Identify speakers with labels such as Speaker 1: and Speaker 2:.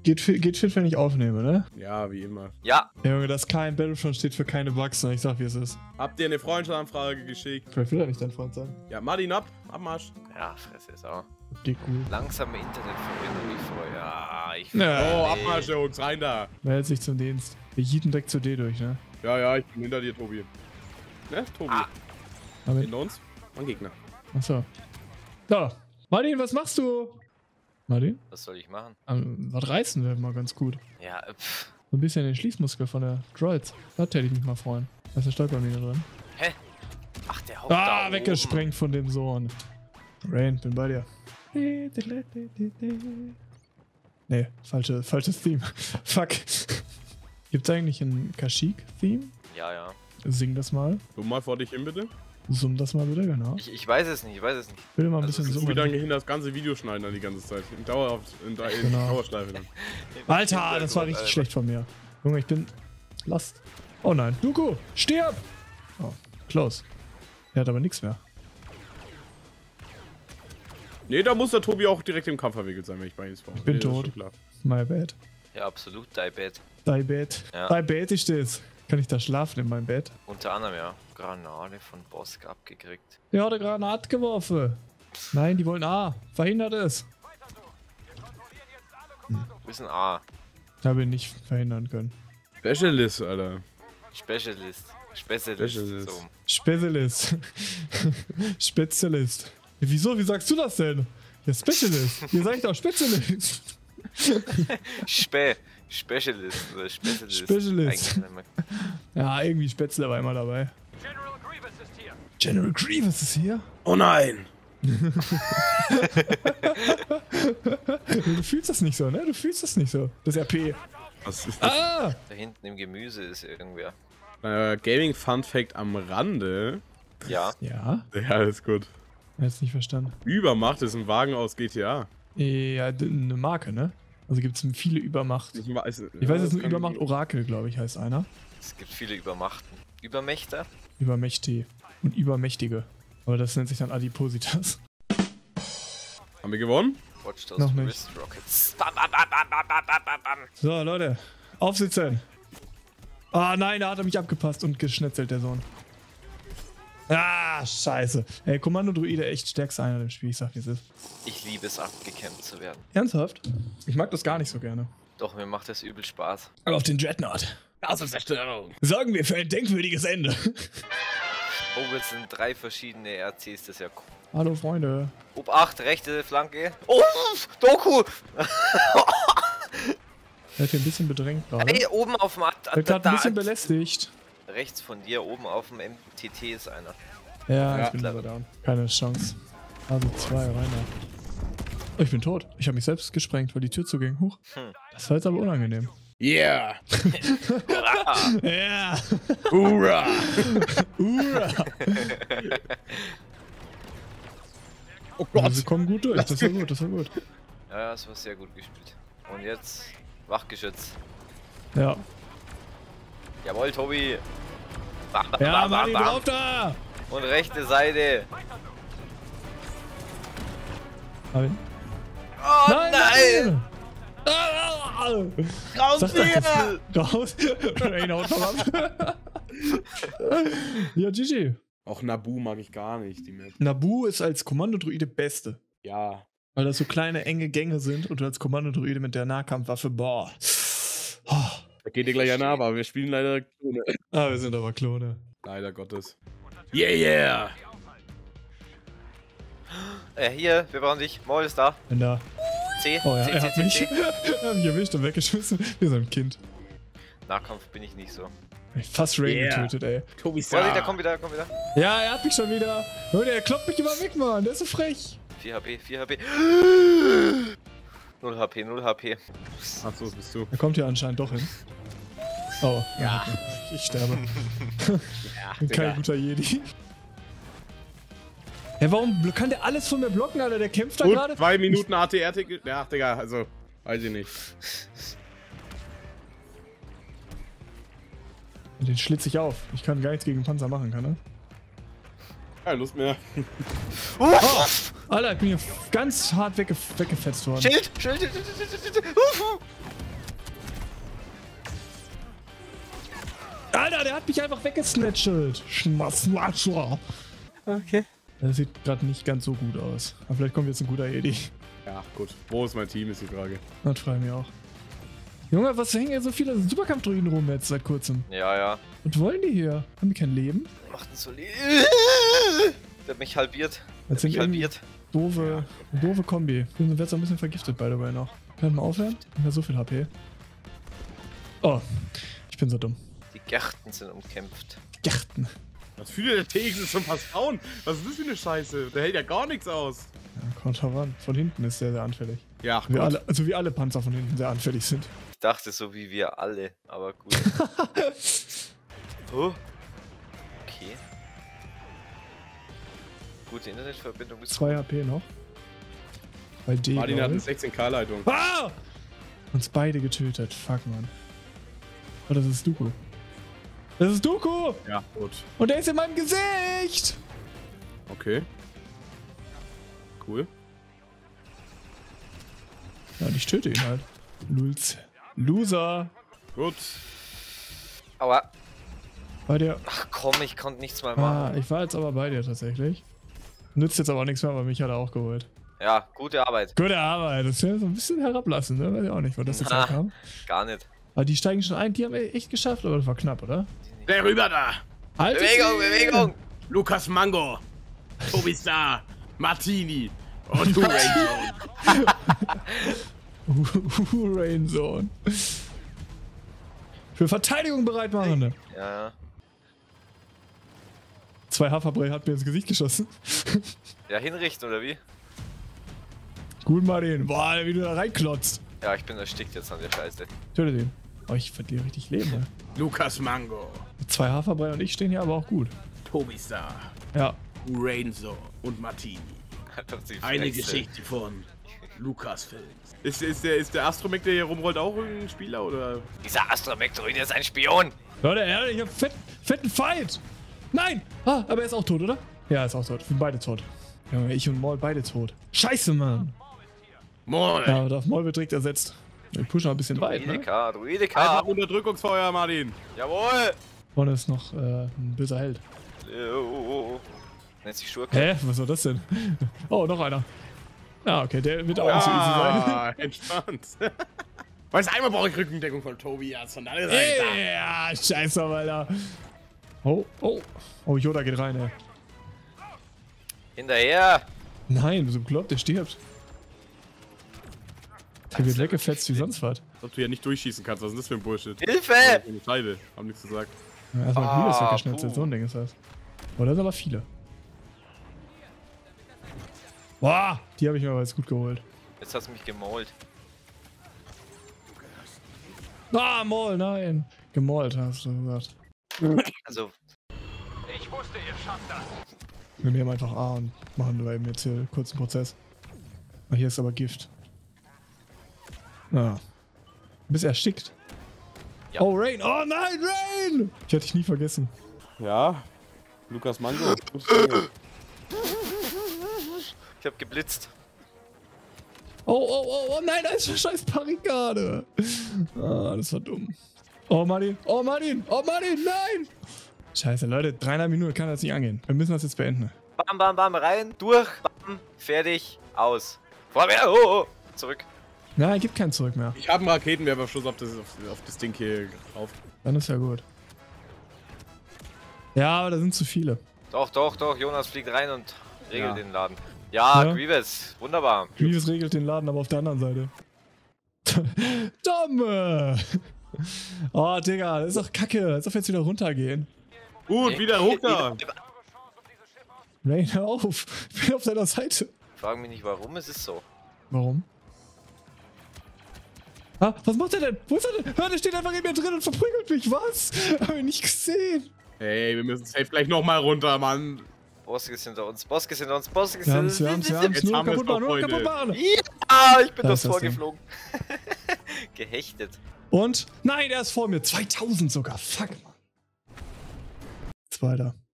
Speaker 1: Geht fit, wenn ich aufnehme, ne?
Speaker 2: Ja, wie immer.
Speaker 3: Ja.
Speaker 1: Ja, Junge, das kein Battlefront steht für keine Bugs, ne? Ich sag, wie es ist.
Speaker 2: Habt ihr eine Freundschaftsanfrage geschickt?
Speaker 1: Vielleicht will er nicht dein Freund sein.
Speaker 2: Ja, Martin ab, Abmarsch.
Speaker 3: Ja, Fresse ist auch.
Speaker 1: Okay, cool.
Speaker 3: Langsame Internetverbindung wie vorher. Ja, ich
Speaker 2: Oh, Abmarsch, Jungs, rein da.
Speaker 1: Meldet sich zum Dienst. Wir jieten direkt zu D durch, ne?
Speaker 2: Ja, ich bin hinter dir, Tobi. Ne, Tobi?
Speaker 1: Damit.
Speaker 2: Hinter uns? Ein Gegner.
Speaker 1: Achso. So. Martin, was machst du? Martin?
Speaker 3: Was soll ich machen?
Speaker 1: Was reißen wäre mal ganz gut.
Speaker 3: Ja,
Speaker 1: So ein bisschen den Schließmuskel von der Droids. Da hätte ich mich mal freuen. Da ist eine Stolpermine drin.
Speaker 3: Hä? Ach, der Haupt da oben.
Speaker 1: Weggesprengt von dem Sohn. Rain, bin bei dir. Nee, falsches Theme. Fuck. Gibt's eigentlich ein Kashyyyk-Theme?
Speaker 3: Ja.
Speaker 1: Sing das mal.
Speaker 2: So mal vor dich hin, bitte.
Speaker 1: Summ das mal bitte, genau.
Speaker 3: Ich weiß es nicht,
Speaker 1: Bitte mal ein
Speaker 3: Also,
Speaker 1: bisschen
Speaker 2: Du wieder
Speaker 1: summen.
Speaker 2: hin das ganze Video schneiden dann die ganze Zeit. In
Speaker 1: Genau.
Speaker 2: Dauerschleife dann.
Speaker 1: Alter, das war richtig schlecht von mir. Junge, ich bin lost. Oh nein. Dooku, stirb! Oh, close. Er hat aber nichts mehr.
Speaker 2: Nee, da muss der Tobi auch direkt im Kampf verwickelt sein, wenn ich bei ihm spawn.
Speaker 1: Ich bin
Speaker 2: Nee, das ist
Speaker 1: tot.
Speaker 2: schon klar.
Speaker 1: My bad.
Speaker 3: Ja, absolut, die Bad.
Speaker 1: Dein Bett.
Speaker 3: Ja.
Speaker 1: Dein Bett ist das. Kann ich da schlafen in meinem Bett?
Speaker 3: Unter anderem, ja. Granate von Bosk abgekriegt.
Speaker 1: Der hat eine Granate geworfen. Nein, die wollen A. Verhindert es.
Speaker 3: Wo ist ein A?
Speaker 1: Habe ihn nicht verhindern können.
Speaker 2: Specialist, Alter.
Speaker 3: Specialist.
Speaker 2: Specialist.
Speaker 3: So.
Speaker 1: Spezialist. Spezialist. Wieso? Wie sagst du das denn? Ja, Specialist. Hier sag ich doch Spezialist.
Speaker 3: Specialist oder Specialist.
Speaker 1: Specialist.
Speaker 3: Eigentlich nicht mehr.
Speaker 1: Ja, irgendwie Spätzle war immer dabei.
Speaker 4: General Grievous ist hier.
Speaker 1: General Grievous ist hier?
Speaker 2: Oh nein!
Speaker 1: Du fühlst das nicht so, ne? Du fühlst das nicht so. Das RP.
Speaker 2: Was ist das?
Speaker 1: Ah!
Speaker 3: Da hinten im Gemüse ist irgendwer.
Speaker 2: Gaming Fun Fact am Rande.
Speaker 3: Ja.
Speaker 1: Ja?
Speaker 2: Ja, alles gut.
Speaker 1: Er hat's nicht verstanden.
Speaker 2: Übermacht ist ein Wagen aus GTA.
Speaker 1: Ja, eine Marke, ne? Also gibt es viele Übermacht. Ich weiß jetzt nur Übermacht Orakel, glaube ich, heißt einer.
Speaker 3: Es gibt viele Übermachten. Übermächter?
Speaker 1: Übermächtig und Übermächtige. Aber das nennt sich dann Adipositas.
Speaker 2: Haben wir gewonnen?
Speaker 3: Watch those
Speaker 1: Noch nicht.
Speaker 3: Wrist Rockets. Bam, bam, bam, bam, bam, bam, bam, bam.
Speaker 1: So, Leute. Aufsitzen. Ah, nein, da hat er mich abgepasst und geschnetzelt, der Sohn. Ah, scheiße. Ey, Kommando-Druide, echt stärkster einer im Spiel. Ich sag, wie es ist.
Speaker 3: Ich liebe es, abgekämpft zu werden.
Speaker 1: Ernsthaft? Ich mag das gar nicht so gerne.
Speaker 3: Doch, mir macht das übel Spaß.
Speaker 1: Aber auf den Dreadnought.
Speaker 2: Außerzerstörung.
Speaker 1: Sorgen wir für ein denkwürdiges Ende.
Speaker 3: Oh, jetzt sind 3 verschiedene RCs, das ist ja cool.
Speaker 1: Hallo, Freunde.
Speaker 3: Ob 8, rechte Flanke. Oh, Doku!
Speaker 1: Er hat hier ein bisschen bedrängt gerade.
Speaker 3: Hey, oben auf dem...
Speaker 1: Er wird gerade ein bisschen belästigt.
Speaker 3: Rechts von dir, oben auf dem MTT ist einer.
Speaker 1: Ja, ich bin aber down. Keine Chance. Also 2, rein da. Oh, ich bin tot. Ich habe mich selbst gesprengt, weil die Tür zuging. Huch. Das war jetzt aber unangenehm.
Speaker 2: Yeah!
Speaker 1: Ja!
Speaker 2: Hurra!
Speaker 1: Hurra!
Speaker 2: Oh
Speaker 1: Also,
Speaker 2: Gott!
Speaker 1: sie kommen gut durch. Das war gut, das war gut.
Speaker 3: Ja, das war sehr gut gespielt. Und jetzt Wachgeschütz.
Speaker 1: Ja.
Speaker 3: Jawohl, Tobi. Bam, bam,
Speaker 1: Ja,
Speaker 3: bam,
Speaker 1: Martin,
Speaker 3: bam,
Speaker 1: drauf da!
Speaker 3: Und rechte Seite.
Speaker 1: Martin.
Speaker 3: Oh nein! Raus
Speaker 1: Sag doch
Speaker 3: hier!
Speaker 1: das. Raus! Rain haut noch ab. Ja, GG.
Speaker 2: Auch Nabu mag ich gar nicht, die Map.
Speaker 1: Nabu ist als Kommandodruide beste.
Speaker 2: Ja.
Speaker 1: Weil das so kleine, enge Gänge sind und du als Kommandodruide mit der Nahkampfwaffe, boah. Oh.
Speaker 2: Da geht dir gleich einer, aber wir spielen leider Klone.
Speaker 1: Ah, wir sind aber Klone.
Speaker 2: Leider Gottes. Yeah!
Speaker 3: Hier, wir brauchen dich. Maul ist da.
Speaker 1: Bin da.
Speaker 3: C.
Speaker 1: Oh ja,
Speaker 3: C,
Speaker 1: er
Speaker 3: C,
Speaker 1: hat
Speaker 3: C,
Speaker 1: mich,
Speaker 3: C.
Speaker 1: er hat mich erwischt und weggeschmissen. Wie so ein Kind.
Speaker 3: Nahkampf bin ich nicht so.
Speaker 1: Ey, fast Rain getötet, ey.
Speaker 2: Tobi
Speaker 3: Vorsicht, da kommt wieder, komm wieder.
Speaker 1: Ja, er hat mich schon wieder. Leute, er kloppt mich immer weg, Mann. Der ist so frech.
Speaker 3: 4 HP, 4 HP. 0 HP, 0 HP.
Speaker 2: Achso, das bist du.
Speaker 1: Er kommt hier anscheinend doch hin. Oh, ja. Ich sterbe.
Speaker 2: Ja,
Speaker 1: Bin kein guter Jedi. Ja, warum kann der alles von mir blocken, Alter? Der kämpft da
Speaker 2: Gut,
Speaker 1: gerade.
Speaker 2: 2 Minuten ATR-Ticket. Ja, Digga, also, weiß ich nicht.
Speaker 1: Den schlitze ich auf. Ich kann gar nichts gegen Panzer machen, kann er?
Speaker 2: Keine Lust mehr.
Speaker 1: Oh, Alter, ich bin hier ganz hart weggefetzt worden.
Speaker 3: Schild! Schild! Schild! Schild! Schild!
Speaker 1: Alter, der hat mich einfach weggesnatchelt. Schmatzlatscher.
Speaker 3: Okay.
Speaker 1: Das sieht gerade nicht ganz so gut aus. Aber vielleicht kommt jetzt ein guter Edi.
Speaker 2: Ja, gut. Wo ist mein Team, ist die Frage.
Speaker 1: Das frage ich mich auch. Junge, was hängen hier so viele Superkampfdruiden rum jetzt seit kurzem?
Speaker 3: Ja, ja.
Speaker 1: Was wollen die hier? Haben die kein Leben?
Speaker 3: Macht ein Solid. Der hat mich halbiert.
Speaker 1: Das sind irgendwie doofe Kombi. Ich bin jetzt so ein bisschen vergiftet, by the way, noch. Kann ich mal aufhören? Ich habe so viel HP. Oh, ich bin so dumm.
Speaker 3: Die Gärten sind umkämpft.
Speaker 1: Gärten.
Speaker 2: Was für der Tegel zum Vertrauen? Was ist das für eine Scheiße? Der hält ja gar nichts aus.
Speaker 1: Ja, kommt heran. Von hinten ist der sehr anfällig.
Speaker 2: Ja,
Speaker 1: Wie alle Panzer von hinten sehr anfällig sind.
Speaker 3: Ich dachte so wie wir alle, aber gut. Oh. Okay. Gute Internetverbindung ist
Speaker 1: 2 HP noch. Bei D.
Speaker 2: Martin hat eine 16K-Leitung.
Speaker 1: Ah! Uns beide getötet. Fuck, man. Oh, das ist Dooku. Das ist Dooku!
Speaker 2: Ja, gut.
Speaker 1: Und der ist in meinem Gesicht!
Speaker 2: Okay. Cool.
Speaker 1: Ja, und ich töte ihn halt. Lulz. Loser!
Speaker 2: Gut.
Speaker 3: Aua.
Speaker 1: Bei dir.
Speaker 3: Ach komm, ich konnte nichts mehr machen.
Speaker 1: Ah, ich war jetzt aber bei dir tatsächlich. Nützt jetzt aber auch nichts mehr, weil mich hat er auch geholt.
Speaker 3: Ja, gute Arbeit.
Speaker 1: Gute Arbeit. Das ist ja so ein bisschen herablassen, ne? Weiß ich auch nicht, wo das jetzt herkam.
Speaker 3: Gar nicht.
Speaker 1: Aber die steigen schon ein. Die haben wir echt geschafft, aber das war knapp, oder?
Speaker 2: Der rüber da.
Speaker 1: Halt
Speaker 3: Bewegung!
Speaker 2: Lukas Mango. Tobi Star. Martini. Und du, Rainzone.
Speaker 1: Rainzone. Für Verteidigung bereit machen. Ne?
Speaker 3: Ja.
Speaker 1: 2 Haferbrei hat mir ins Gesicht geschossen.
Speaker 3: Ja, hinrichten oder wie?
Speaker 1: Gut, Martin. Boah, wie du da reinklotzt.
Speaker 3: Ja, ich bin erstickt jetzt an der Scheiße.
Speaker 1: Töte den. Oh, ich verliere richtig Leben, ne?
Speaker 2: Lukas Mango.
Speaker 1: 2 Haferbrei und ich stehen hier aber auch gut.
Speaker 2: Tobi Star.
Speaker 1: Ja.
Speaker 2: Rainzone und Martini.
Speaker 3: Einfach die
Speaker 2: Eine
Speaker 3: Flexe.
Speaker 2: Geschichte von Lukas Films. Ist der Astromech, der hier rumrollt, auch irgendein Spieler, oder?
Speaker 3: Dieser Astromech-Droid ist ein Spion!
Speaker 1: Leute, ich hab fetten Fight. Nein! Ah, aber er ist auch tot, oder? Ja, er ist auch tot. Wir sind beide tot. Junge, ich und Maul beide tot. Scheiße, Mann.
Speaker 2: Moin.
Speaker 1: Ja, aber auf Maul wird direkt ersetzt. Wir pushen noch ein bisschen weit, ne?
Speaker 3: Druideka.
Speaker 2: Einfach Unterdrückungsfeuer, Martin.
Speaker 3: Jawohl!
Speaker 1: Vorne ist noch ein böser Held.
Speaker 3: Nennt sich Schurke.
Speaker 1: Hä? Was war das denn? Oh, noch einer. Ja, okay, der wird auch nicht so easy sein.
Speaker 2: Ah, entspannt. Weißt du, einmal brauche ich Rückendeckung von Tobias von der Seite.
Speaker 1: Ja, scheiße, Alter. Oh, oh. Oh, Yoda geht rein, ey.
Speaker 3: Hinterher!
Speaker 1: Nein, du so bekloppt, der stirbt. Der wird weggefetzt wie sonst was.
Speaker 2: Ob du ja nicht durchschießen kannst, was ist das für ein Bullshit?
Speaker 3: Hilfe!
Speaker 2: Eine Scheibe, haben nichts gesagt.
Speaker 1: Ja, erstmal Grievous weggeschnetzelt,
Speaker 3: puh.
Speaker 1: so ein Ding ist das. Oh, da sind aber viele. Boah, die habe ich mir aber jetzt gut geholt.
Speaker 3: Jetzt hast du mich gemalt.
Speaker 1: Ah, Maul, nein. Gemalt, hast du gesagt.
Speaker 3: Also,
Speaker 1: Wir nehmen einfach A und machen nur eben jetzt hier einen kurzen Prozess. Ah, hier ist aber Gift. Ah. Du bist erstickt.
Speaker 3: Ja.
Speaker 1: Oh, Rain. Oh nein, Rain! Ich hätte dich nie vergessen.
Speaker 2: Ja, Lukas Mango.
Speaker 3: ich hab geblitzt.
Speaker 1: Oh nein, da ist eine scheiß Barrikade. Ah, das war dumm. Oh Martin, nein! Scheiße, Leute, 3,5 Minuten kann das nicht angehen. Wir müssen das jetzt beenden.
Speaker 3: Bam, bam, bam, rein, durch, bam, fertig, aus. Vorwärts, oh, zurück.
Speaker 1: Nein, gibt kein Zurück mehr.
Speaker 2: Ich habe einen Raketenwerferschuss auf das Ding hier drauf.
Speaker 1: Dann ist ja gut. Ja, aber da sind zu viele.
Speaker 3: Doch, Jonas fliegt rein und regelt den Laden. Ja, Grievous, wunderbar.
Speaker 1: Grievous regelt den Laden, aber auf der anderen Seite. Dumme! Oh, Digga, das ist doch kacke. Als ob wir jetzt wieder runtergehen.
Speaker 2: Gut, wieder hoch da.
Speaker 1: Rain, hör auf. Ich bin auf deiner Seite.
Speaker 3: Frag mich nicht warum, es ist so.
Speaker 1: Warum? Ah, was macht er denn? Wo ist er denn? Hör, der steht einfach in mir drin und verprügelt mich. Was? Hab ich nicht gesehen.
Speaker 2: Hey, wir müssen safe gleich nochmal runter, Mann.
Speaker 3: Boske ist hinter uns, Boske ist hinter uns, Boske ist
Speaker 1: Wir
Speaker 3: hinter
Speaker 1: haben's,
Speaker 3: uns.
Speaker 1: wir haben's.
Speaker 2: Jetzt
Speaker 1: Nur
Speaker 2: haben wir's
Speaker 1: kaputt machen,
Speaker 2: doch,
Speaker 1: nur
Speaker 2: Freunde.
Speaker 1: kaputt machen.
Speaker 3: Ja, ich bin
Speaker 1: Da
Speaker 3: das
Speaker 1: ist das Ding.
Speaker 3: vorgeflogen. Gehechtet.
Speaker 1: Und? Nein, er ist vor mir. 2000 sogar. Fuck, Mann. Zweiter.